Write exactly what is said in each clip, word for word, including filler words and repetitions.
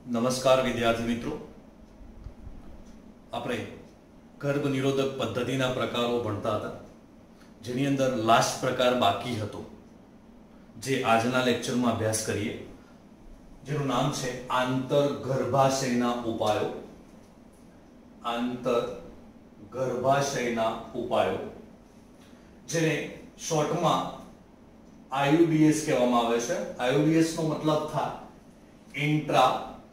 નમસ્કાર વિદ્યાર્થી મિત્રો, આપણે ગર્ભ નિરોધક પદ્ધતિના પ્રકારો ભણતા હતા, જેની અંદર લાસ્ટ પ્રકાર બાકી હતો, જે આજના લેક્ચરમાં અભ્યાસ કરીએ, જેનું નામ છે આંતર ગર્ભાશયના ઉપાયો. આંતર ગર્ભાશયના ઉપાયો, જેને શોર્ટમાં આઈયુડીએસ કહેવામાં આવે છે. આઈયુડીએસ નો મતલબ થાય ઇન્ટ્રા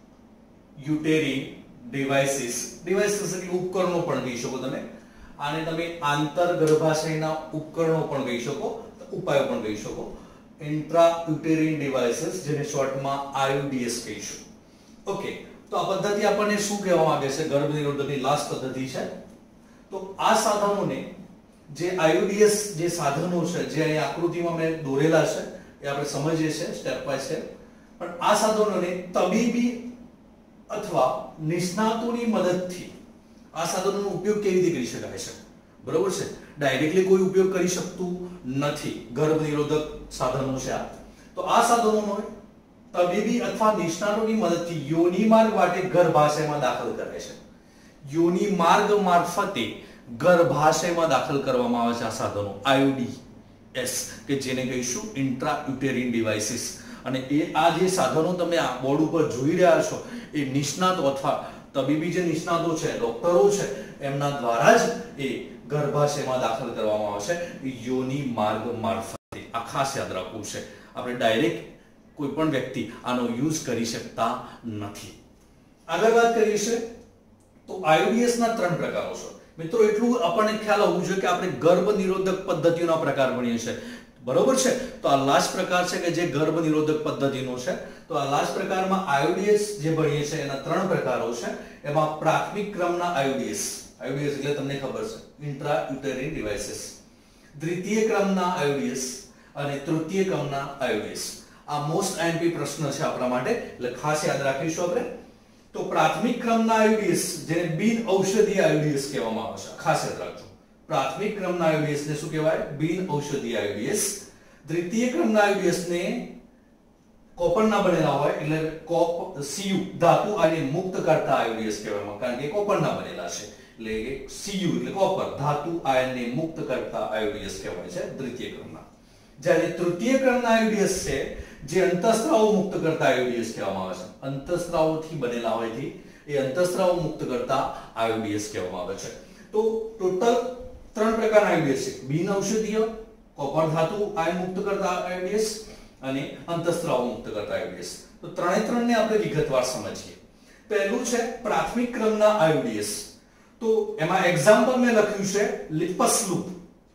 યુટેરિન ડિવાઇસીસ. ડિવાઇસીસ એટલે ઉપકરણો પણ કહી શકો તમે. આને તમે આંતર ગર્ભાશયના ઉપકરણો પણ કહી શકો, ઉપાયો પણ કહી શકો. ઇન્ટ્રા યુટેરિન ડિવાઇસીસ, જેને શોર્ટમાં આઈયુડીએસ કહીશું. ઓકે, તો આ પદ્ધતિ આપણને શું કહેવા માંગે છે? ગર્ભ નિરોધકની લાસ્ટ પદ્ધતિ છે. તો આ સાધનોને, જે આઈયુડીએસ જે સાધનો છે, જે અહીં આકૃતિમાં મેં દોરેલા છે, એ આપણે સમજીએ છીએ સ્ટેપ બાય સ્ટેપ. પણ આ સાધનોને તબીબી અથવા નિષ્ણાતોની મદદથી આ સાધનોનો ઉપયોગ કેવી રીતે કરી શકાય છે? બરોબર છે, ડાયરેક્ટલી કોઈ ઉપયોગ કરી શકતું નથી. ગર્ભ નિરોધક સાધનો છે આ. તો આ સાધનોનો તબીબી અથવા નિષ્ણાતોની મદદથી યોનિ માર્ગ વાટે ગર્ભાશયમાં દાખલ કરે છે. યોનિ માર્ગ મારફતે ગર્ભાશયમાં દાખલ કરવામાં આવે છે આ સાધનો, આઈયુડીએસ, કે જેને કહીશું ઇન્ટ્રા યુટેરિન ડિવાઇસીસ. અને એ આ જે સાધનો તમે આ બોર્ડ ઉપર જોઈ રહ્યા છો, એ નિષ્ણાતો અથવા તબીબી જે નિષ્ણાતો છે, ડોક્ટરો છે, એમના દ્વારા જ એ ગર્ભાશયમાં દાખલ કરવામાં આવે છે યોનિ માર્ગ મારફતે. આ ખાસ યાદ રાખવું છે. આપણે ડાયરેક્ટ કોઈ પણ વ્યક્તિ આનો યુઝ કરી શકતા નથી. આગળ વાત કરીએ છીએ તો આઈયુડીએસ ના ત્રણ પ્રકારો છે. મિત્રો, એટલું આપણને ખ્યાલ હોવું જોઈએ કે આપણે ગર્ભ નિરોધક પદ્ધતિઓના પ્રકાર ભણીએ છીએ. બરોબર છે. તો આ લાસ્ટ પ્રકાર છે કે જે ગર્ભ નિરોધક પદ્ધતિનો છે. તો આ લાસ્ટ પ્રકારમાં આઈયુડીએસ જે ભણીએ છીએ એના ત્રણ પ્રકારો છે. એમાં પ્રાથમિક ક્રમના આઈયુડીએસ, આઈયુડીએસ એટલે તમને ખબર છે ઇન્ટ્રા યુટેરિન ડિવાઇસીસ. દ્વિતીય ક્રમના આઈયુડીએસ અને તૃતીય ક્રમના આઈયુડીએસ. આ મોસ્ટ આઈએમપી પ્રશ્ન છે આપણા માટે, એટલે ખાસ યાદ રાખીશું આપણે. તો પ્રાથમિક ક્રમના આઈયુડીએસ, જેને બિન ઔષધીય આઈયુડીએસ કહેવામાં આવે છે, ખાસ યાદ રાખજો. પ્રાથમિક ક્રમના આઈયુડીએસ ને શું કહેવાય? બિન ઔષધીય આઈયુડીએસ. દ્વિતીય ક્રમના આઈયુડીએસ ને કોપરના બનેલા હોય એટલે કોપ સીયુ ધાતુ આયને મુક્ત કરતા આઈયુડીએસ કહેવામાં, કારણ કે કોપરના બનેલા છે એટલે સીયુ એટલે કોપર ધાતુ આયનને મુક્ત કરતા આઈયુડીએસ કહેવાય છે દ્વિતીય ક્રમના. જ્યારે તૃતીય ક્રમના આઈયુડીએસ છે જે અંતઃસ્ત્રાવો મુક્ત કરતા આઈયુડીએસ કહેવામાં આવે છે. અંતઃસ્ત્રાવોથી બનેલા હોયથી એ અંતઃસ્ત્રાવો મુક્ત કરતા આઈયુડીએસ કહેવામાં આવે છે. તો ટોટલ ત્રણ પ્રકારના આઈયુડીએસ છે: બિન ઔષધીય, કોપર ધાતુ આયન મુક્ત કરતા આઈયુડીએસ અને અંતઃસ્ત્રાવો મુક્ત કરતા આઈયુડીએસ. તો ત્રણે ત્રણને આપણે વિગતવાર સમજીએ. પહેલું છે પ્રાથમિક ક્રમના આઈયુડીએસ. તો એમાં એક્ઝામ્પલ મેં લખ્યું છે લિપસ લૂપ.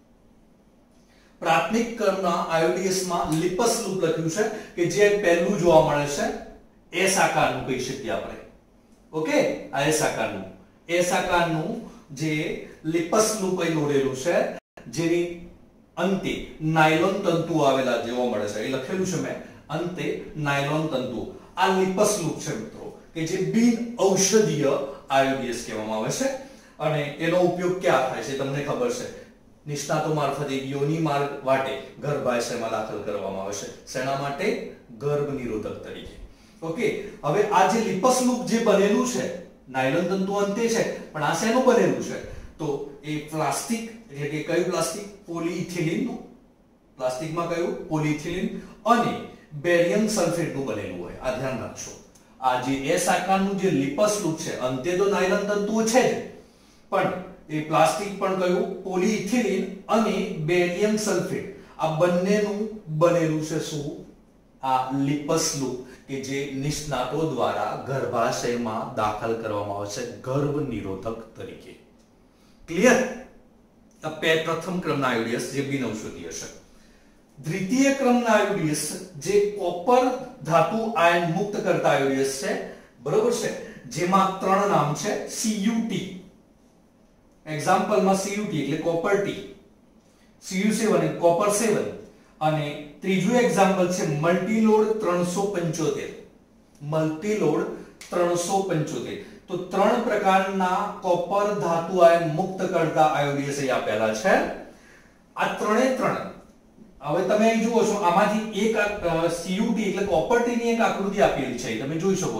પ્રાથમિક ક્રમના આઈયુડીએસ માં લિપસ લૂપ લખ્યું છે કે જે પહેલું જોવા મળે છે એસ આકારનું કહી શકીએ આપણે. ઓકે, આ એસ આકારનું એસ આકારનું જે લિપસ લૂપ અહીં દોરેલું છે, જેની અંતે નાયલોન તંતુ આવેલા જોવા મળે છે. એ લખેલું છે મેં, અંતે નાયલોન તંતુ. આ લિપસ લૂપ છે મિત્રો, કે જે બિન ઔષધીય આઈયુડીએસ કહેવામાં આવે છે. અને એનો ઉપયોગ ક્યાં થાય છે તમને ખબર છે? નિષ્ણાતો મારફતે યોનિ માર્ગ વાટે ગર્ભાશયમાં દાખલ કરવામાં આવે છે. શેના માટે? ગર્ભ નિરોધક તરીકે. ઓકે, હવે આ જે લિપસ લૂપ જે બનેલું છે, નાયલોન તંતુ અંતે છે, પણ આ શેનું બનેલું છે? તો એ પ્લાસ્ટિક, એટલે કે કયું પ્લાસ્ટિક? પોલીઇથિલિન નું. પ્લાસ્ટિકમાં કયું? પોલીઇથિલિન અને બેરિયમ સલ્ફેટ નું બનેલું હોય. આ ધ્યાન રાખજો. આ જે એસ આકારનું જે લિપસ લૂપ છે, અંતે તો નાયલોન તંતુઓ છે જ, પણ એ પ્લાસ્ટિક પણ કયું? પોલીઇથિલિન અને બેરિયમ સલ્ફેટ. આ બંનેનું બનેલું છે શું? આ લિપસ લૂપ, કે જે નિષ્ણાતો દ્વારા ગર્ભાશયમાં દાખલ કરવામાં આવે છે ગર્ભ નિરોધક તરીકે. ક્લિયર? આ પ્રથમ ક્રમના આઈયુડીએસ જે બિન ઔષધીય છે. દ્વિતીય ક્રમના આઈયુડીએસ જે કોપર ધાતુ આયન મુક્ત કરતા આઈયુડીએસ છે, બરોબર છે, જેમાં ત્રણ નામ છે. સીયુટી, એક્ઝામ્પલમાં સીયુટી એટલે કોપર ટી, સીયુ સેવન એટલે કોપર સેવન, અને ત્રીજું એક્ઝામ્પલ છે મલ્ટીલોડ ત્રણસો પંચોતેર. મલ્ટીલોડ ત્રણસો પંચોતેર. તો ત્રણ પ્રકારના કોપર ધાતુ આયન મુક્ત કરતા આઈયુડીએસ અહીં આપેલા છે. આ ત્રણે ત્રણ હવે તમે અહીં જુઓ છો, આમાંથી એક સીયુટી એટલે કોપર ટી ની એક આકૃતિ આપેલી છે, તમે જોઈ શકો છો.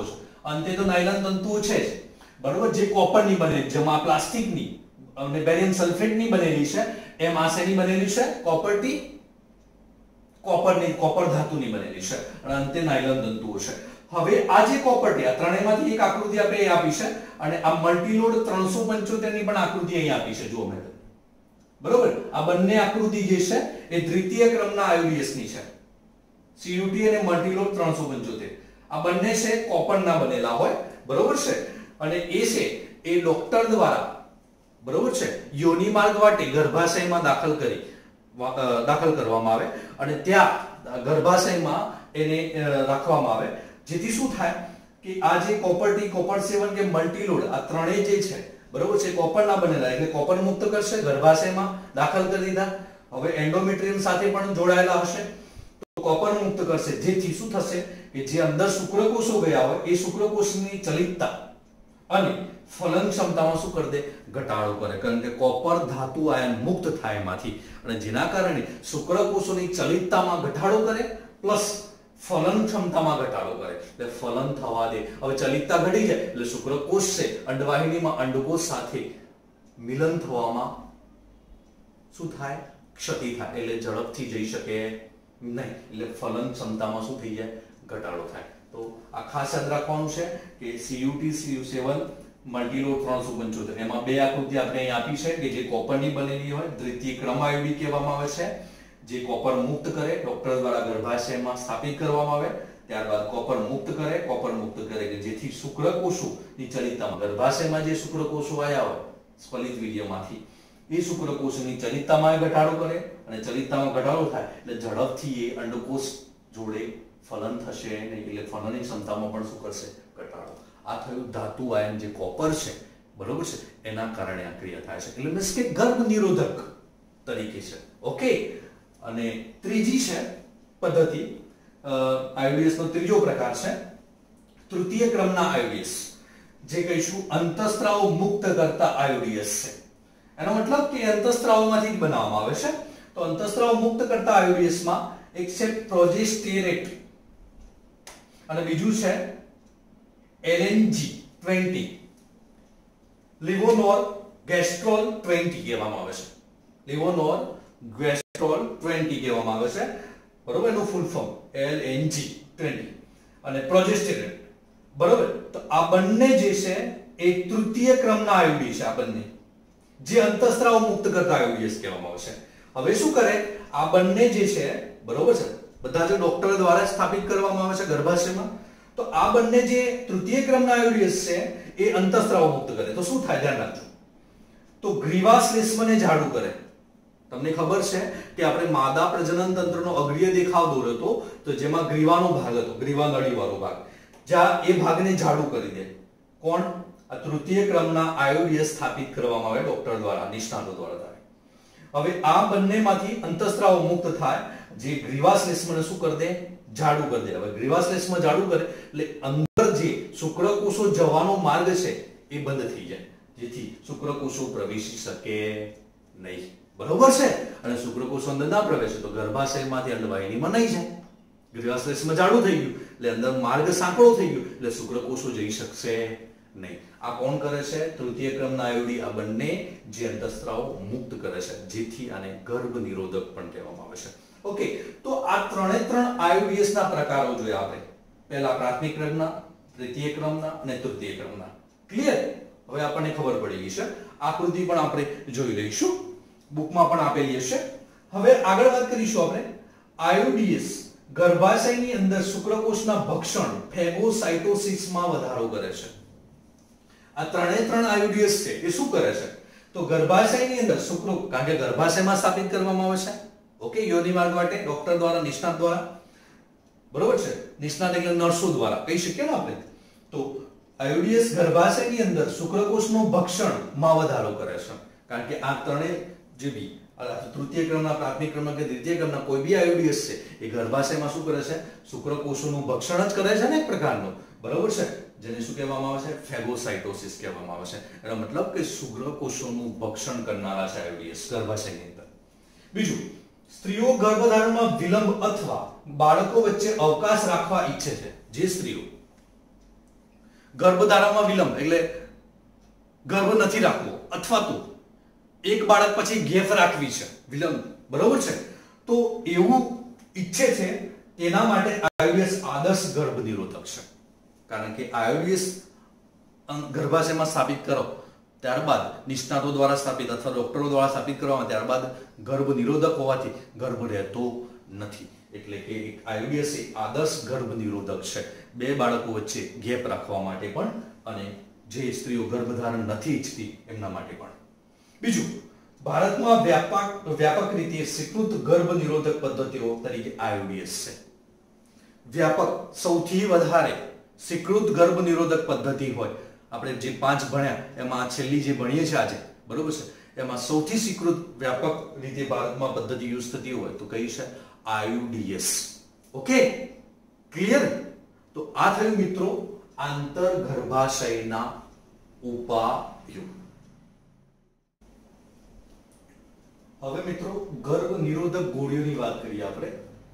અંતે તો નાયલોન તંતુઓ છે જ, બરોબર, જે કોપરની બનેલી, જેમાં પ્લાસ્ટિકની અને બેરિયમ સલ્ફેટની બનેલી છે, એમ આ શેની બનેલી છે? કોપરથી કોપરની કોપર ધાતુની બનેલી છે અને અંતે નાયલોન તંતુઓ છે. હવે આ જે કોપર આ ત્રણેયમાંથી એક આકૃતિ આપણે અહીં આપી છે અને આ મલ્ટીલોડ ત્રણસો પંચોતેર ની પણ આકૃતિ અહીં આપી છે. જુઓ મેં, બરોબર, આ બંને આકૃતિ જે છે એ દ્વિતીય ક્રમના આયુડીએસ ની છે. સીયુટી અને મલ્ટીલોડ ત્રણસો પંચોતેર આ બંને છે કોપરના બનેલા હોય, બરોબર છે, અને એ છે એ ડોક્ટર દ્વારા, બરોબર છે, યોની માર્ગ વાટે ગર્ભાશયમાં દાખલ કરી દાખલ કરવામાં આવે અને ત્યાં ગર્ભાશયમાં એને રાખવામાં આવે, જેથી શું થાય કે આ જે કોપર ટી, કોપર સેવન કે મલ્ટીલોડ આ ત્રણેય જે છે, બરોબર છે, કોપરના બનેલા, એટલે કોપર મુક્ત કરશે, ગર્ભાશયમાં દાખલ કરી દીધા. હવે એન્ડોમેટ્રિયમ સાથે પણ જોડાયેલા હશે તો કોપર મુક્ત કરશે, જેથી શું થશે કે જે અંદર શુક્રકોષો ગયા હોય એ શુક્રકોષની ચલિતતા અને ફલન ક્ષમતામાં શું કરી દે? ઘટાડો કરે, કારણ કે કોપર ધાતુ આયન મુક્ત થાય એમાંથી, અને જેના કારણે શુક્રકોષોની ચલિતતામાં ઘટાડો કરે પ્લસ ફલન ક્ષમતામાં ઘટાડો કરે, એટલે ફલન થવા દે. હવે ચલિતતા ઘટી જાય એટલે શુક્રકોષ છે અંડવાહિનીમાં અંડકોષ સાથે મિલન થવામાં શું થાય? ક્ષતિ થાય, એટલે ઝડપથી જઈ શકે નહીં, એટલે ફલન ક્ષમતામાં શું થઈ જાય? ઘટાડો થાય. તો આ ખાસ યાદ રાખવાનું છે કે સીયુટી સીયુ સેવન મલ્ટીલોડ ત્રણસો પંચોતેર એમાં બે આકૃતિ આપણે અહીં આપી છે કે જે કોપરની બનેલી હોય, દ્વિતીય ક્રમ આયુડી કહેવામાં આવે છે, જે કોપર મુક્ત કરે, ડોક્ટર દ્વારા ગર્ભાશયમાં સ્થાપિત કરવામાં આવે, ત્યારબાદ કોપર મુક્ત કરે, કોપર મુક્ત કરે કે જેથી શુક્રકોષોની ચલિતતામાં, ગર્ભાશયમાં જે શુક્રકોષો આવ્યા હોય સ્ફલિત વીર્યમાંથી, એ શુક્રકોષોની ચલિતતામાં ઘટાડો કરે, અને ચલિતતામાં ઘટાડો થાય એટલે ઝડપથી એ અંડકોષ જોડે ફલન થશે નહીં, એટલે ફલનની ક્ષમતામાં પણ શું કરશે? ઘટાડો. આ થયું ધાતુ આયન જે કોપર છે, બરોબર છે, એના કારણે આ ક્રિયા થાય છે, એટલે મીન્સ કે ગર્ભ નિરોધક તરીકે છે. ઓકે, અને ત્રીજી છે પદ્ધતિ, આયુડીએસ નો ત્રીજો પ્રકાર છે તૃતીય ક્રમના આયુડીએસ, જે કહીશું અંતઃસ્ત્રાવ મુક્ત કરતા આયુડીએસ છે. એનો મતલબ કે અંતઃસ્ત્રાવમાંથી જ બનાવવામાં આવે છે. તો અંતઃસ્ત્રાવ મુક્ત કરતા આયુડીએસ માં એક છે પ્રોજેસ્ટેરેટ અને બીજું છે એલએનજી વીસ, લિવોનોર ગેસ્ટ્રોલ વીસ કહેવામાં આવે છે. લિવોનોર ગેસ્ટ્રોલ વીસ કહેવામાં આવે છે, બરોબર, એનું ફૂલ ફોર્મ એલએનજી વીસ અને પ્રોજેસ્ટેરેટ, બરોબર. તો આ બંને જે છે એ તૃતીય ક્રમના આયુડી છે. આ બંને જે અંતઃસ્ત્રાવ મુક્ત કરતા આયુડીએસ કહેવામાં આવે છે. હવે શું કરે? આ બંને જે છે, બરોબર છે, બધા જે ડોક્ટર દ્વારા સ્થાપિત કરવામાં આવે છે ગર્ભાશયમાં, તો આ બંને જે તૃતીય ક્રમના આયુડીએસ છે એ અંતઃસ્ત્રાવ મુક્ત કરે તો શું થાય? ધ્યાન રાખજો. તો ગ્રીવા શ્લેષ્મને જાડું કરે. તમને ખબર છે કે આપણે માદા પ્રજનન તંત્રનો અગ્રીય દેખાવ દોર્યો હતો, તો જેમાં ગ્રીવાનો ભાગ હતો, ગ્રીવા નળીવાળો ભાગ, જ્યાં એ ભાગને જાડું કરી દે. કોણ? આ તૃતીય ક્રમના આયુડીએસ સ્થાપિત કરવામાં આવે ડોક્ટર દ્વારા, નિષ્ણાતો દ્વારા થાય. હવે આ બંનેમાંથી અંતઃસ્ત્રાવ મુક્ત થાય, જે ગ્રીવાશ્લેષ્મને શું કરી દે? જાડું કરી દે. હવે ગ્રીવાશ્લેષ્મ જાડું કરે એટલે અંદર જે શુક્રકોષો જવાનો માર્ગ છે એ બંધ થઈ જાય, જેથી શુક્રકોષો પ્રવેશી શકે નહીં, બરોબર છે. અને શુક્રકોષો અંદર ના પ્રવેશે તો ગર્ભાશયમાંથી અંડવાહિનીમાં નહીં જાય. ગ્રીવાશ્લેષ્મ જાડું થઈ ગયું એટલે અંદર માર્ગ સાંકડો થઈ ગયો એટલે શુક્રકોષો જઈ શકશે નહીં. આ કોણ કરે છે? તૃતીય ક્રમના આયુડી. આ બંને જે અંતઃસ્ત્રાવ મુક્ત કરે છે, જેથી આને ગર્ભ નિરોધક પણ કહેવામાં આવે છે. ઓકે, તો આ ત્રણે ત્રણ આયુડીએસ ના પ્રકારો જોયા આપણે. પહેલા પ્રાથમિક ક્રમના, દ્વિતીય ક્રમના અને તૃતીય ક્રમના. ક્લિયર? હવે આપણને ખબર પડી ગઈ છે. આકૃતિ પણ આપણે જોઈ લઈશું, બુકમાં પણ આપેલી હશે. હવે આગળ વાત કરીશું આપણે આયુડીએસ ગર્ભાશયની અંદર શુક્રકોષના ભક્ષણ ફેગોસાઇટોસિસમાં વધારો કરે છે. આ ત્રણે ત્રણ આયુડીએસ છે એ શું કરે છે? તો ગર્ભાશયની અંદર શુક્ર, કારણ કે ગર્ભાશયમાં સ્થાપિત કરવામાં આવે છે, ઓકે, યોની માર્ગ વાટે ડોક્ટર દ્વારા, નિષ્ણાત દ્વારા, બરોબર છે, નિષ્ણાત એટલે નર્સો દ્વારા કહી શકીએ ને આપણે. તો આયુડીએસ ગર્ભાશયની અંદર શુક્રકોષનું ભક્ષણમાં વધારો કરે છે, કારણ કે આ ત્રણે જે બી તૃતીય ક્રમના, પ્રાથમિક ક્રમના કે દ્વિતીય ક્રમના કોઈ બી આયુડીએસ છે એ ગર્ભાશયમાં શું કરે છે? શુક્રકોષોનું ભક્ષણ જ કરે છે ને એક પ્રકારનું, બરોબર છે, જેને શું કહેવામાં આવે છે? ફેગોસાઇટોસિસ કહેવામાં આવે છે. એનો મતલબ કે શુક્રકોષોનું ભક્ષણ કરનારા છે આયુડીએસ ગર્ભાશયની અંદર. બીજું, સ્ત્રીઓ ગર્ભધારણમાં વિલંબ અથવા બાળકો વચ્ચે અવકાશ રાખવા ઈચ્છે છે. જે સ્ત્રીઓ ગર્ભધારણમાં વિલંબ એટલે ગર્ભ નથી રાખવો, અથવા તો એક બાળક પછી ગેપ રાખવી છે, વિલંબ, બરોબર છે, તો એવું ઈચ્છે છે તેના માટે આઈયુડીએસ આદર્શ ગર્ભ નિરોધક છે. કારણ કે આઈયુડીએસ ગર્ભાશયમાં સ્થાપિત કરો ત્યારબાદ નિષ્ણાતો દ્વારા સ્થાપિત અથવા ડોક્ટરો દ્વારા સ્થાપિત કરવામાં ત્યારબાદ ગર્ભ નિરોધક હોવાથી ગર્ભ રહેતો નથી. એટલે કે આઈયુડીએસ એ આદર્શ ગર્ભ નિરોધક છે, બે બાળકો વચ્ચે ગેપ રાખવા માટે પણ અને જે સ્ત્રીઓ ગર્ભધારણ નથી ઈચ્છતી એમના માટે પણ. બીજું, ભારતમાં વ્યાપક વ્યાપક રીતે સ્વીકૃત ગર્ભ નિરોધક પદ્ધતિઓ તરીકે આઈયુડીએસ છે. વ્યાપક સૌથી વધારે સ્વીકૃત ગર્ભ નિરોધક પદ્ધતિ હોય, આપણે જે પાંચ ભણ્યા એમાં છેલ્લી જે ભણીએ છીએ આજે, બરોબર છે, એમાં સૌથી સ્વીકૃત વ્યાપક રીતે ભારતમાં પદ્ધતિ યુઝ થતી હોય તો કઈ છે? આઈયુડીએસ. Okay, clear? તો આ થયું મિત્રો આંતર ગર્ભાશયના ઉપાયો. હવે મિત્રો ગર્ભ નિરોધક ગોળીઓની વાત કરીએ આપણે.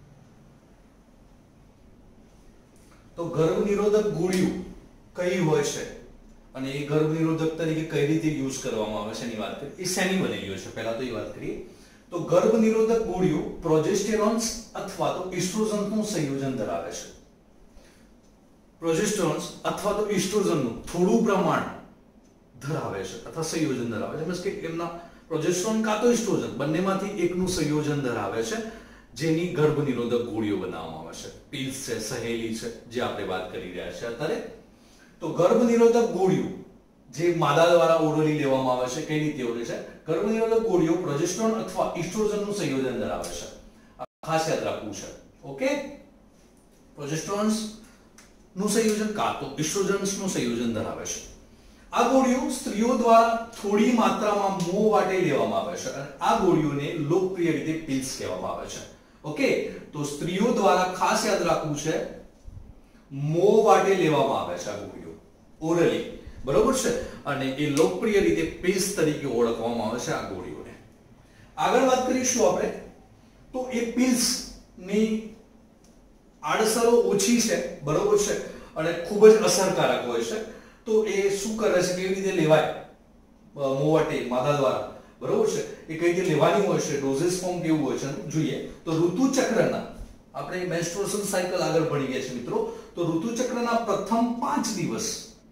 તો ગર્ભ નિરોધક ગોળીઓ કઈ હોય છે અને એ ગર્ભ નિરોધક તરીકે કઈ રીતે યુઝ કરવામાં આવે છે એની વાત કરીએ. એ શેની બનેલી છે પહેલા તો એ વાત કરીએ. તો ગર્ભ નિરોધક ગોળીઓ પ્રોજેસ્ટેરોન્સ અથવા તો ઇસ્ટ્રોજનનું સંયોજન ધરાવે છે. પ્રોજેસ્ટેરોન્સ અથવા તો ઇસ્ટ્રોજનનું થોડું પ્રમાણ ધરાવે છે અથવા સંયોજન ધરાવે છે. મીન્સ કે એમના પ્રોજેસ્ટેરોન કાં તો ઇસ્ટ્રોજન બંનેમાંથી એકનું સંયોજન ધરાવે છે, જેની ગર્ભ નિરોધક ગોળીઓ બનાવવામાં આવે છે. પિલ્સ છે, સહેલી છે, જે આપણે વાત કરી રહ્યા છે અત્યારે. તો ગર્ભ નિરોધક ગોળીઓ જે માદા દ્વારા ઓરલી લેવામાં આવે છે, કઈ રીતે ઓરલી છે? ગર્ભ નિરોધક ગોળીઓ પ્રોજેસ્ટેરોન અથવા ઇસ્ટ્રોજનનું સંયોજન ધરાવે છે. ખાસ યાદ રાખવું છે. ઓકે, પ્રોજેસ્ટેરોન્સ નું સંયોજન કાં તો ઇસ્ટ્રોજન્સ નું સંયોજન ધરાવે છે. આ ગોળીઓ સ્ત્રીઓ દ્વારા થોડી માત્રામાં મોં વાટે લેવામાં આવે છે અને આ ગોળીઓને લોકપ્રિય રીતે પિલ્સ કહેવામાં આવે છે. ઓકે, તો સ્ત્રીઓ દ્વારા ખાસ યાદ રાખવું છે, મોં વાટે લેવામાં આવે છે આ ગોળીઓ, ઓરલી, બરોબર છે, અને એ લોકપ્રિય રીતે પિલ્સ તરીકે ઓળખવામાં આવે છે આ ગોળીઓને. આગળ વાત કરીશું આપણે. તો એ પિલ્સ ની આડઅસરો ઓછી છે, બરોબર છે, અને ખૂબ જ અસરકારક હોય છે. તો એ શું કરે છે, કેવી રીતે લેવાય મોવાટે માદા દ્વારા, બરોબર છે, એ કઈ રીતે લેવાની હોય છે, ડોઝેસ ફોર્મ કેવું હોય છે જોઈએ. તો ઋતુ ચક્રના આપણે મેન્સ્ટ્રુએશન સાયકલ આગળ ભણી ગયા છે મિત્રો. તો ઋતુ ચક્રના પ્રથમ પાંચ દિવસ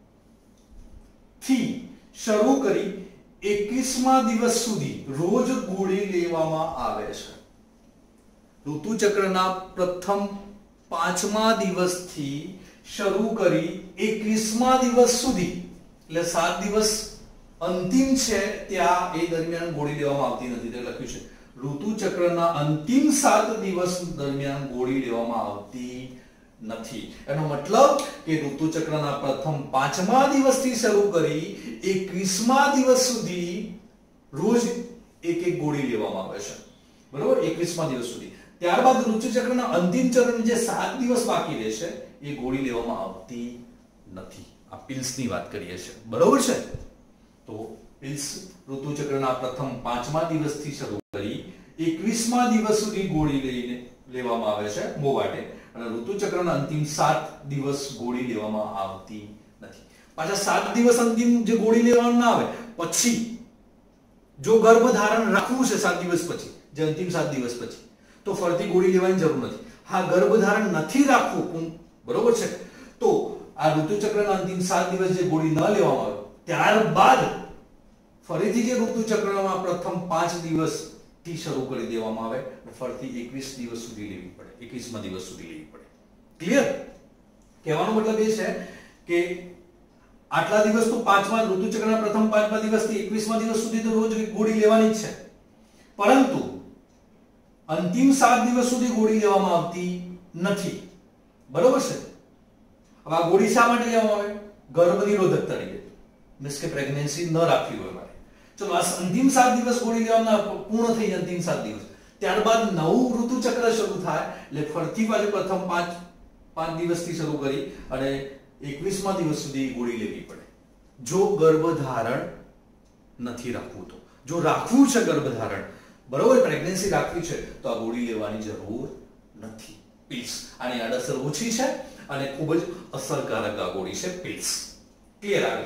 થી શરૂ કરી એકવીસમા દિવસ સુધી રોજ ગોળી લેવામાં આવે છે. ઋતુ ચક્રના પ્રથમ પાંચમા દિવસથી શરૂ કરી એકવીસમા દિવસ સુધી, એટલે સાત દિવસ અંતિમ છે ત્યાં એ દરમિયાન ગોળી લેવામાં આવતી નથી. તે લખ્યું છે ઋતુ ચક્રના અંતિમ સાત દિવસ દરમિયાન ગોળી લેવામાં આવતી નથી. એનો મતલબ કે ઋતુ ચક્રના પ્રથમ પાંચમા દિવસથી શરૂ કરી એકવીસમા દિવસ સુધી રોજ એક એક ગોળી લેવામાં આવે છે, બરોબર, એકવીસમા દિવસ સુધી. ત્યારબાદ ઋતુ ચક્રના અંતિમ ચરણ જે સાત દિવસ બાકી રહેશે એ ગોળી લેવામાં આવતી નથી. આ પિલ્સની વાત કરીએ છીએ, બરોબર છે. તો પિલ્સ ઋતુ ચક્રના પ્રથમ પાંચમા દિવસથી શરૂ કરી એકવીસમા દિવસ સુધી ગોળી લઈને લેવામાં આવે છે મોવાટે, અને ઋતુ ચક્રના અંતિમ સાત દિવસ ગોળી લેવામાં આવતી નથી. પાછા સાત દિવસ અંતિમ જે ગોળી લેવાનું ના આવે પછી જો ગર્ભધારણ રાખવું છે સાત દિવસ પછી, જે અંતિમ સાત દિવસ પછી, તો ફરતી ગોળી લેવાની જરૂર નથી. હા, ગર્ભધારણ નથી રાખવું, બરોબર છે, તો આ ઋતુ ચક્રના અંતિમ સાત દિવસ જે ગોળી ન લેવામાં આવે ત્યારબાદ ફરીથી જે ઋતુ ચક્રમાં પ્રથમ પાંચ દિવસ થી શરૂ કરી દેવામાં આવે અને ફરીથી એકવીસ દિવસ સુધી લેવી પડે, એકવીસમા દિવસ સુધી લેવી પડે. ક્લિયર? કહેવાનો મતલબ એ છે કે આટલા દિવસ તો પાંચમા ઋતુ ચક્રના પ્રથમ પાંચમા દિવસથી એકવીસમા દિવસ સુધી તો રોજ ગોળી લેવાની જ છે, પરંતુ અંતિમ સાત દિવસ સુધી ગોળી લેવામાં આવતી નથી, બરોબર છે. હવે આ ગોળી શા માટે લેવામાં આવે? ગર્ભ નિરોધક તરીકે, મીન્સ કે પ્રેગ્નન્સી ન રાખવી હોય માટે. ચલો, આ અંતિમ સાત દિવસ ગોળી લેવાના પૂર્ણ થઈ જાય, અંતિમ સાત દિવસ, ત્યારબાદ નવું ઋતુ ચક્ર શરૂ થાય એટલે ફરીથી પાછું પ્રથમ પાંચ પાંચ દિવસથી શરૂ કરી અને એકવીસમા દિવસ સુધી ગોળી લેવી પડે જો ગર્ભધારણ નથી રાખવું. તો જો રાખવું છે ગર્ભધારણ, બરોબર, પ્રેગ્નન્સી રાખવી છે, તો આ ગોળી લેવાની જરૂર નથી. પિલ્સ આની આડઅસર ઓછી છે અને ખૂબ જ અસરકારક આ ગોળી છે પિલ્સ. ક્લિયર? આગળ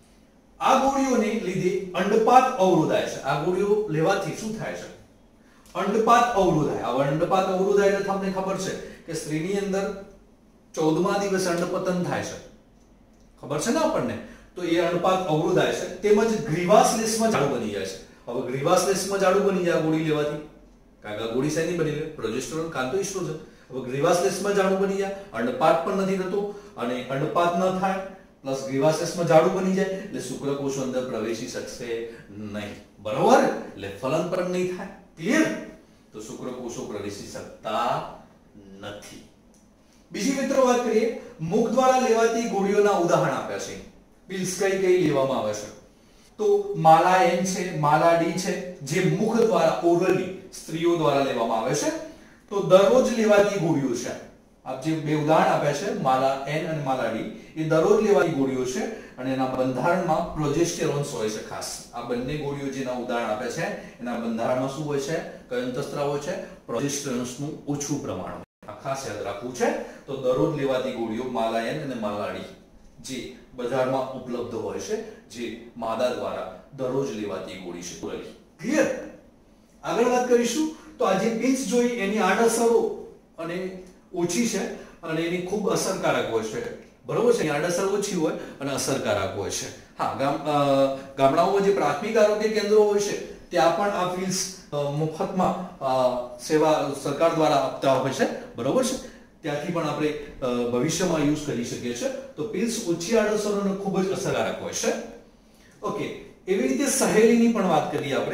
આ ગોળીઓને લીધે અંડપાત અવરોધાય છે. આ ગોળીઓ લેવાથી શું થાય છે? અંડપાત અવરોધાય. આ અંડપાત અવરોધાય એટલે તમને ખબર છે કે સ્ત્રીની અંદર ચૌદમા દિવસે અંડપતન થાય છે, ખબર છે ને આપણને? તો એ અંડપાત અવરોધાય છે. તેમજ ગ્રીવાશ્લેષમાં જાડું બની જાય છે. હવે ગ્રીવાશ્લેષમાં જાડું બની જાય ગોળી લેવાથી, કારણ કે ગોળી શેની બની? પ્રોજેસ્ટેરોન કાં તો એસ્ટ્રોજન. હવે ગ્રીવાશ્લેષમાં જાડું બની જાય, અંડપાત પણ નથી થતો અને અંડપાત ન થાય પ્લસ ગ્રીવાશ્લેષમાં જાડું બની જાય એટલે શુક્રકોષો અંદર પ્રવેશી શકશે નહીં. બરોબર? એટલે ફલન પણ નહીં થાય. ક્લિયર? તો શુક્રકોષો પ્રવેશી શકતા નથી. બીજી મિત્રો વાત કરીએ, મુખ દ્વારા લેવાતી ગોળીઓના ઉદાહરણ આપ્યા છે. પિલ્સ કઈ કઈ લેવામાં આવે છે? તો માલા એન છે, માલા ડી છે, જે મુખ દ્વારા ઓરલી સ્ત્રીઓ દ્વારા લેવામાં આવે છે. તો દરરોજ લેવાતી ગોળીઓ છે. આપ જે બે ઉદાહરણ આપ્યા છે માલા એન અને માલા ડી, એ દરરોજ લેવાતી ગોળીઓ છે અને એના બંધારણમાં પ્રોજેસ્ટેરોન્સ હોય છે. ખાસ આ બંને ગોળીઓ જેના ઉદાહરણ આપ્યા છે એના બંધારણમાં શું હોય છે? કયો અંતઃસ્ત્રાવ હોય છે? પ્રોજેસ્ટેરોન્સનું ઓછું પ્રમાણ હોય. આ ખાસ યાદ રાખવું છે. તો દરરોજ લેવાતી ગોળીઓ માલા એન અને માલા ડી જે બજારમાં ઉપલબ્ધ હોય છે, જે માદા દ્વારા દરરોજ લેવાતી ગોળી છે. ક્લિયર? આગળ વાત કરીશું. તો આ જે પિલ્સ જોઈ એની આડઅસરો અને ઓછી છે અને એની ખૂબ અસરકારક હોય છે. બરોબર છે? આડઅસર ઓછી હોય અને અસરકારક હોય છે. હા, ગામ ગામડાઓમાં જે પ્રાથમિક આરોગ્ય કેન્દ્રો હોય છે ત્યાં પણ આ પિલ્સ મફતમાં સેવા સરકાર દ્વારા આપતા હોય છે. બરોબર છે? ત્યાંથી પણ આપણે ભવિષ્યમાં યુઝ કરી શકીએ છીએ. તો પિલ્સ ઓછી આડઅસર અને ખૂબ જ અસરકારક હોય છે. ઓકે, એવી રીતે સહેલીની પણ વાત કરીએ આપણે.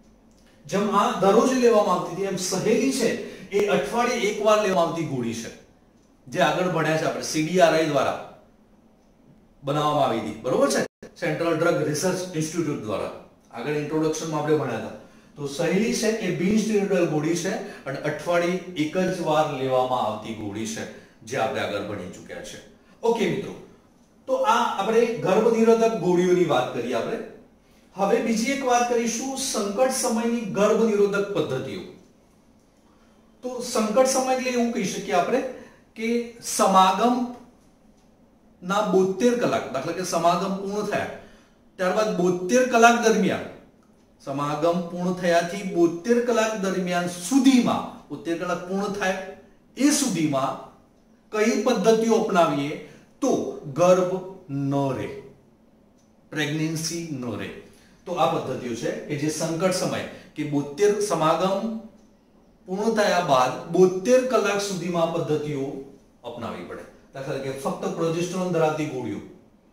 જેમ આ દરરોજ લેવામાં આવતી હતી એમ સહેલી છે એ અઠવાડિયે એકવાર લેવામાં આવતી ગોળી છે, જે આગળ ભણ્યા છે આપણે સીડીઆરઆઈ દ્વારા બનાવવામાં આવી હતી. બરોબર છે? સેન્ટ્રલ ડ્રગ રિસર્ચ ઇન્સ્ટિટ્યૂટ દ્વારા આગળ ઇન્ટ્રોડક્શનમાં આપણે ભણ્યા હતા. તો સહેલી છે એ બિન સ્ટેરોઇડલ ગોળી છે અને અઠવાડિયે એક જ વાર લેવામાં આવતી ગોળી છે, જે આપણે આગળ ભણી ચૂક્યા છે. ઓકે મિત્રો, તો આ આપણે ગર્ભ નિરોધક ગોળીઓની વાત કરી આપણે. હવે બીજી એક વાત કરીશું સંકટ સમયની ગર્ભ નિરોધક પદ્ધતિઓ. તો સંકટ સમય એટલે એવું કહી શકીએ આપણે કે સમાગમ ના બોતેર કલાક, દાખલા કે સમાગમ પૂર્ણ થયા ત્યારબાદ બોતેર કલાક દરમિયાન, સમાગમ પૂર્ણ થયાથી બોતેર કલાક દરમિયાન સુધીમાં, બોતેર કલાક પૂર્ણ થાય એ સુધીમાં કઈ પદ્ધતિઓ અપનાવીએ તો ગર્ભ ન રહે, પ્રેગ્નન્સી ન રહે. તો આ પદ્ધતિઓ છે કે જે સંકટ સમય કે બોતેર સમાગમ પૂર્ણ થયા બાદ બોતેર કલાક સુધીમાં આ પદ્ધતિઓ અપનાવવી પડે. દાખલા તરીકે ફક્ત પ્રોજેસ્ટેરોન ધરાવતી ગોળીઓ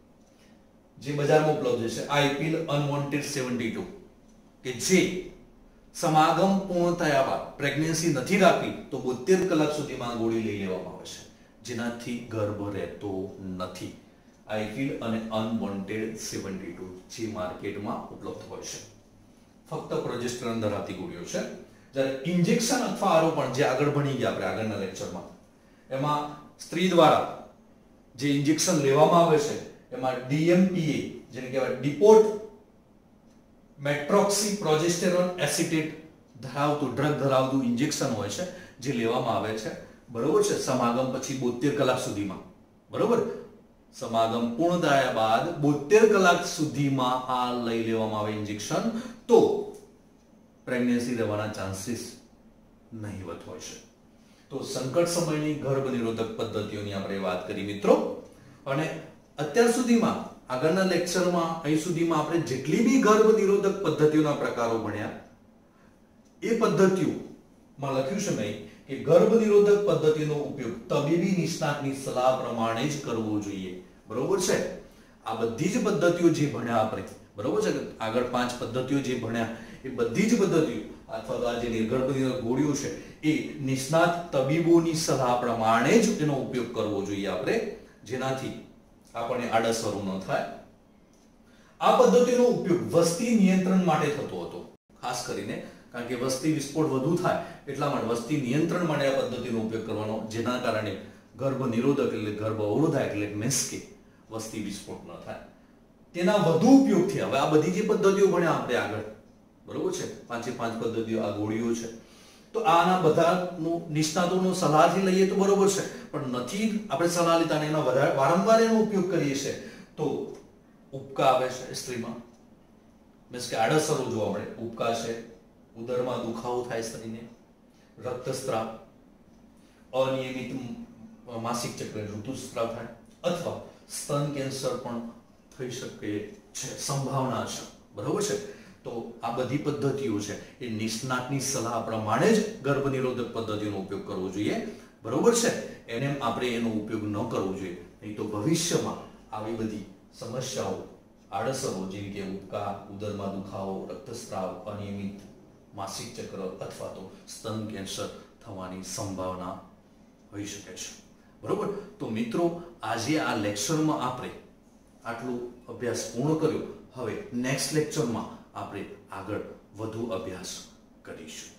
જે બજારમાં ઉપલબ્ધ છે, આઈપીલ અનવોન્ટેડ સેવન્ટી ટુ, કે જે સમાગમ પૂર્ણ થયા બાદ પ્રેગ્નન્સી નથી રાખવી તો બોતેર કલાક સુધીમાં ગોળી લઈ લેવામાં આવે છે, જેનાથી ગર્ભ રહેતો નથી. આઈપીલ અને અનવોન્ટેડ સેવન્ટી ટુ જે માર્કેટમાં ઉપલબ્ધ હોય છે, ફક્ત પ્રોજેસ્ટેરોન ધરાવતી ગોળીઓ છે. જ્યારે ઇન્જેક્શન અથવા આરોપણ જે આગળ ભણી ગયા આપણે આગળના લેક્ચરમાં, એમાં સ્ત્રી દ્વારા જે ઇન્જેક્શન લેવામાં આવે છે એમાં ડીએમપીએ જેને કહેવાય ડિપોટ મેટ્રોક્સી પ્રોજેસ્ટેરોન એસિટેટ ધરાવતું ડ્રગ ધરાવતું ઇન્જેક્શન હોય છે, જે લેવામાં આવે છે. બરોબર છે? સમાગમ પછી બોતેર કલાક સુધીમાં. બરોબર? સમાગમ પૂર્ણ થયા બાદ બોતેર કલાક સુધીમાં આ લઈ લેવામાં આવે ઇન્જેક્શન, તો પ્રેગ્નન્સી રહેવાના ચાન્સીસ નહીવત હોય છે. તો સંકટ સમયની ગર્ભ નિરોધક પદ્ધતિઓની આપણે વાત કરી મિત્રો. અને અત્યાર સુધીમાં આગળના લેક્ચરમાં અહીં સુધીમાં આપણે જેટલી બી ગર્ભ નિરોધક પદ્ધતિઓના પ્રકારો ભણ્યા એ પદ્ધતિઓમાં લખ્યું છે મેં કે ગર્ભ નિરોધક પદ્ધતિનો ઉપયોગ તબીબી નિષ્ણાતની સલાહ પ્રમાણે જ કરવો જોઈએ. બરોબર છે? આ બધી જ પદ્ધતિઓ જે ભણ્યા આપણે, બરોબર છે, આગળ પાંચ પદ્ધતિઓ જે ભણ્યા એ બધી જ પદ્ધતિઓ અથવા તો આ જે ગર્ભ નિરોધક ગોળીઓ છે એ નિષ્ણાત તબીબોની સલાહ પ્રમાણે જ એનો ઉપયોગ કરવો જોઈએ આપણે, જેનાથી આપણને આડઅસરો ન થાય. આ પદ્ધતિનો ઉપયોગ વસ્તી નિયંત્રણ માટે થતો હતો, ખાસ કરીને કારણ કે વસ્તી વિસ્ફોટ વધુ થાય એટલા માટે વસ્તી નિયંત્રણ માટે આ પદ્ધતિનો ઉપયોગ કરવાનો, જેના કારણે ગર્ભ નિરોધક એટલે ગર્ભ અવરોધક એટલે મીન્સ કે વસ્તી વિસ્ફોટ ન થાય. તેના વધુ ઉપયોગથી હવે આ બધી જે પદ્ધતિઓ ભણ્યા આપણે આગળ, બરોબર છે, પાંચે પાંચ પદ્ધતિઓ આ ગોળીઓ છે, તો આના બધાનું નિષ્ણાતોનો સલાહથી લઈએ તો બરોબર છે, પણ નથી આપણે સલાહ લેતા એના વારંવાર એનો ઉપયોગ કરીએ છીએ તો ઉપકા આવે છે સ્ત્રીમાં, મીન્સ કે આડઅસરો જોવા મળે, ઉપકા છે, ઉદરમાં દુખાવો થાય સ્ત્રીને, રક્તસ્રાવ, અનિયમિત માસિક ચક્ર ઋતુસ્રાવ થાય, અથવા સ્તન કેન્સર પણ થઈ શકે છે, સંભાવના છે, બરોબર છે. તો આ બધી પદ્ધતિઓ છે એ નિષ્ણાતની સલાહ પ્રમાણે જ ગર્ભ નિરોધક પદ્ધતિનો ઉપયોગ કરવો જોઈએ, બરોબર છે. એને આપણે એનો ઉપયોગ ન કરવો જોઈએ, નહીં તો ભવિષ્યમાં આવી બધી સમસ્યાઓ, આડઅસરો જેવી કે ઉપકા, ઉદરમાં દુખાવો, રક્તસ્રાવ, અનિયમિત માસિક ચક્ર અથવા તો સ્તન કેન્સર થવાની સંભાવના હોઈ શકે છે, બરોબર. તો મિત્રો આજે આ લેક્ચરમાં આપણે આટલો અભ્યાસ પૂર્ણ કર્યો. હવે નેક્સ્ટ લેક્ચરમાં આપણે આગળ વધુ અભ્યાસ કરીશું.